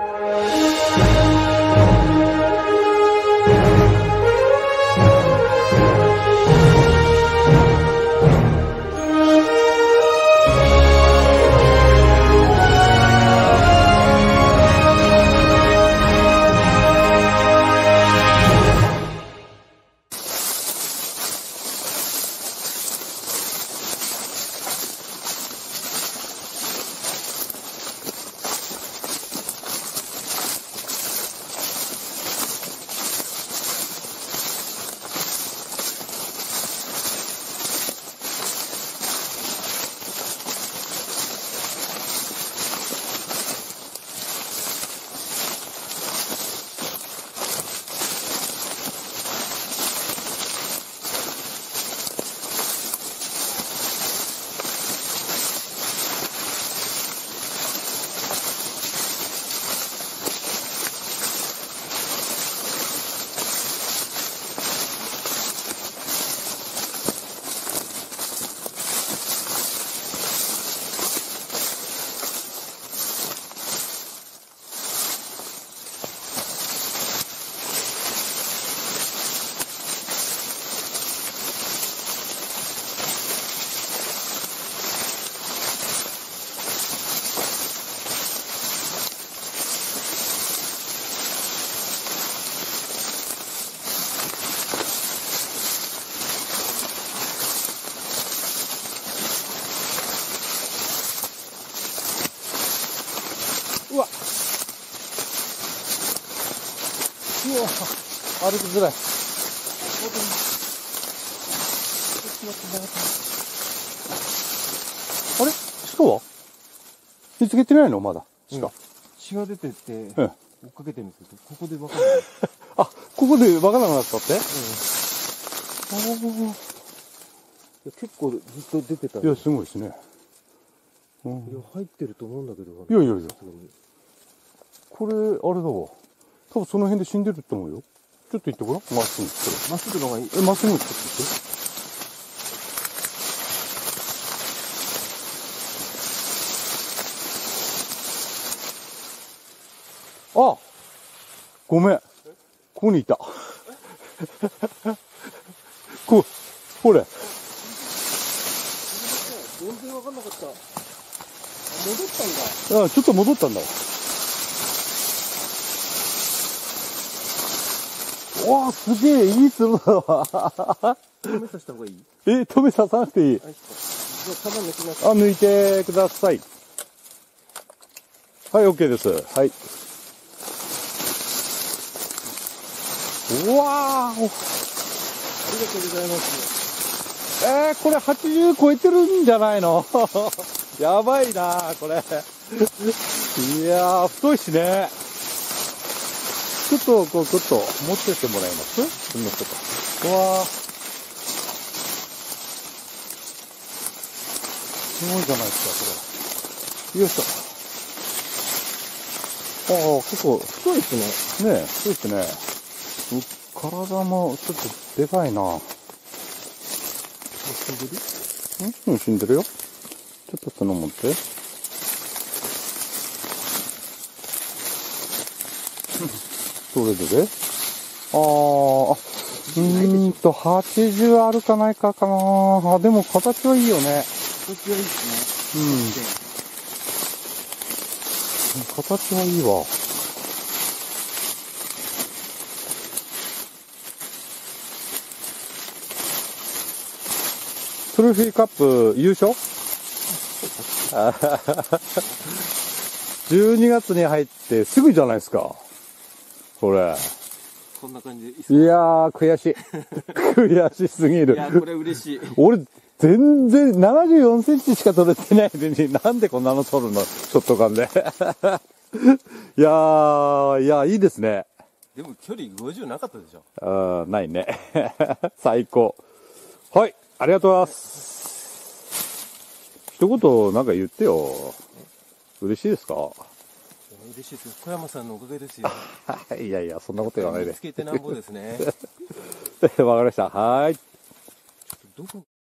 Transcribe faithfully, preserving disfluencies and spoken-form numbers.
うわうわ歩きづらい。あれ鹿は見つけてないのまだ鹿、うん、 血が出てって、うん、追っかけてるんですけど、ここで分かんない。 あ、ここで分からなくなったって、うん、 ああ結構ずっと出てた。 いや、すごいですね。 うん、いや、入ってると思うんだけど。 いやいやいや。これ、あれだわ。多分その辺で死んでると思うよ。ちょっと行ってごらん。まっすぐ。 まっすぐの方がいい。 え、まっすぐちょっと行って。あ、ごめん。ここにいた。こ、ほれ。 全然わかんなかった。戻ったんだ。 あ、ちょっと戻ったんだ。わあ、すげえ、いいつるだわ。 止めさせた方がいい？ え、止めささなくていい。 じゃあ、玉抜きなさい。 あ、抜いてください。はい、OK です。はい。うわー。ありがとうございます。 えー、これはちじゅう超えてるんじゃないの？やばいなこれ。いやー、太いしね。ちょっと、こう、ちょっと、持ってってもらえます？こんなとか。うわー。すごいじゃないですか、これ。よいしょ。ああ、結構、 太いですね。ねえ、太いですね。体もちょっとでかいな。 死んでる？ うん、死んでるよ。ちょっとその持って。どれどれ？あー、あ、うーんと、はちじゅうあるかないかかな。あ、でも形はいいよね。 形はいいですね。うん。形はいいわ。トロフィーカップ優勝？じゅうにがつに入ってすぐじゃないですか。これ。 こんな感じでいいっすか？いやー、悔しい。悔しすぎる。 いや、これ嬉しい。 俺、全然ななじゅうよんセンチしか取れてないのに、なんでこんなの取るの？ショットガンで。いやー、いや、いいですね。 でも距離ごじゅうなかったでしょ？ あー、ないね。最高。はい。ありがとうございます。一言なんか言ってよ。嬉しいですか？ 嬉しいです。小山さんのおかげですよ。 いやいや、そんなこと言わないで。 見つけてなんぼですね。 わかりました。はい。 どこ